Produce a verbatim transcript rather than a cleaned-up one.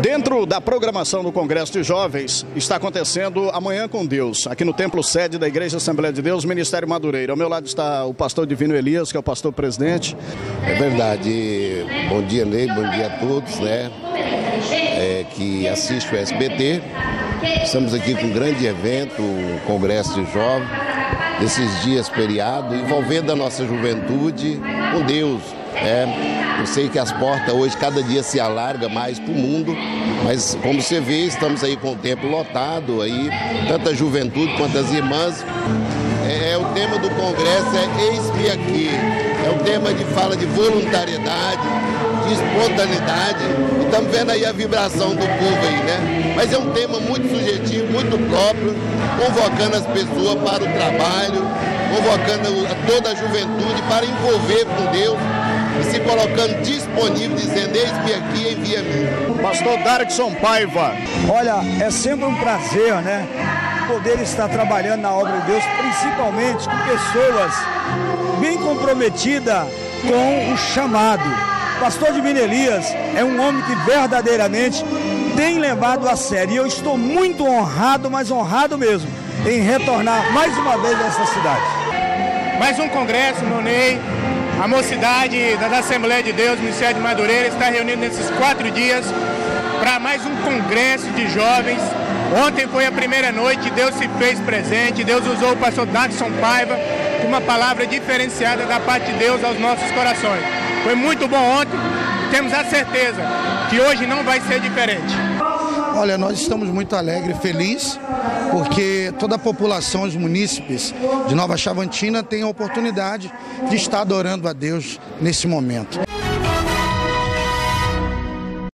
Dentro da programação do Congresso de Jovens, está acontecendo Amanhã com Deus, aqui no Templo Sede da Igreja Assembleia de Deus, Ministério Madureira. Ao meu lado está o pastor Divino Elias, que é o pastor presidente. É verdade. Bom dia, Ney, bom dia a todos, né, é, que assistem o S B T. Estamos aqui com um grande evento, o Congresso de Jovens, desses dias feriado, envolvendo a nossa juventude com Deus. É, eu sei que as portas hoje cada dia se alargam mais para o mundo, mas como você vê, estamos aí com o templo lotado, aí, tanto a juventude quanto as irmãs. É, é o tema do congresso é Eis-me Aqui. É um tema que fala de voluntariedade, de espontaneidade. E estamos vendo aí a vibração do povo aí, né? Mas é um tema muito subjetivo, muito próprio, convocando as pessoas para o trabalho, convocando toda a juventude para envolver com Deus e se colocando disponível, dizendo, eis-me aqui, envia-me. Pastor Darkson Paiva. Olha, é sempre um prazer, né, poder estar trabalhando na obra de Deus, principalmente com pessoas bem comprometidas com o chamado. Pastor Divino Elias é um homem que verdadeiramente tem levado a sério. E eu estou muito honrado, mas honrado mesmo, em retornar mais uma vez a essa cidade. Mais um congresso, meu Ney. A mocidade da Assembleia de Deus, Ministério de Madureira, está reunida nesses quatro dias para mais um congresso de jovens. Ontem foi a primeira noite, Deus se fez presente, Deus usou o pastor Darkson Paiva com uma palavra diferenciada da parte de Deus aos nossos corações. Foi muito bom ontem, temos a certeza que hoje não vai ser diferente. Olha, nós estamos muito alegres e felizes, porque toda a população, os munícipes de Nova Chavantina tem a oportunidade de estar adorando a Deus nesse momento.